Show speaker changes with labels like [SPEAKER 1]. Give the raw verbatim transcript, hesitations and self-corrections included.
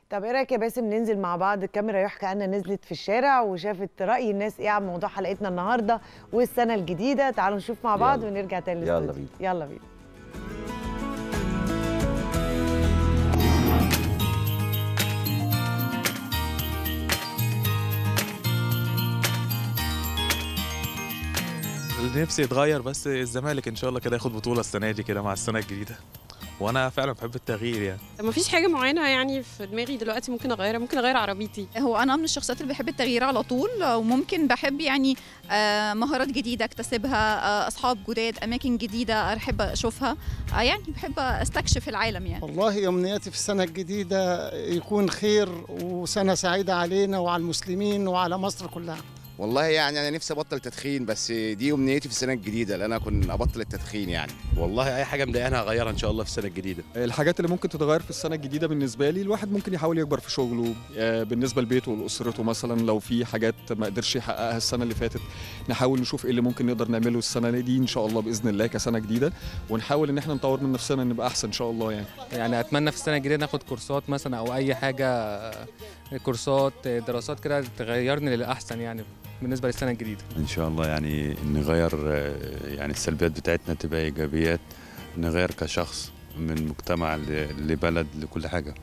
[SPEAKER 1] طب ايه رايك يا باسم ننزل مع بعض؟ الكاميرا يحكى عنا نزلت في الشارع وشافت راي الناس ايه عن موضوع حلقتنا النهارده والسنه الجديده. تعالوا نشوف مع بعض
[SPEAKER 2] يلا.
[SPEAKER 1] ونرجع تاني
[SPEAKER 2] يلا
[SPEAKER 1] للاستوديو.
[SPEAKER 2] بينا.
[SPEAKER 1] يلا بينا.
[SPEAKER 3] اللي نفسي يتغير بس الزمالك ان شاء الله كده ياخد بطوله السنه دي كده مع السنه الجديده، وانا فعلا بحب التغيير يعني.
[SPEAKER 4] ما فيش حاجه معينه يعني في دماغي دلوقتي ممكن اغيرها. ممكن اغير عربيتي.
[SPEAKER 5] هو انا من الشخصيات اللي بحب التغيير على طول، وممكن بحب يعني آه، مهارات جديده اكتسبها، آه، اصحاب جداد، اماكن جديده احب اشوفها، آه، يعني بحب استكشف العالم يعني.
[SPEAKER 6] والله امنياتي في السنه الجديده يكون خير وسنه سعيده علينا وعلى المسلمين وعلى مصر كلها.
[SPEAKER 7] والله يعني انا نفسي ابطل تدخين، بس دي امنيتي في السنه الجديده لان انا اكون ابطل التدخين يعني.
[SPEAKER 2] والله اي حاجه مضايقاني هغيرها ان شاء الله في السنه الجديده.
[SPEAKER 8] الحاجات اللي ممكن تتغير في السنه الجديده بالنسبه لي، الواحد ممكن يحاول يكبر في شغله، آه، بالنسبه لبيته ولاسرته مثلا. لو في حاجات ما قدرش يحققها السنه اللي فاتت نحاول نشوف ايه اللي ممكن نقدر نعمله السنه دي ان شاء الله باذن الله كسنه جديده، ونحاول ان احنا نطور من نفسنا نبقى احسن ان شاء الله يعني.
[SPEAKER 9] يعني اتمنى في السنه الجديده ناخد كورسات مثلا او اي حاجه، كورسات دراسات كده تغيرني للاحسن يعني بالنسبه للسنه الجديده.
[SPEAKER 10] ان شاء الله يعني نغير، يعني السلبيات بتاعتنا تبقى ايجابيات، نغير كشخص من مجتمع لبلد لكل حاجه.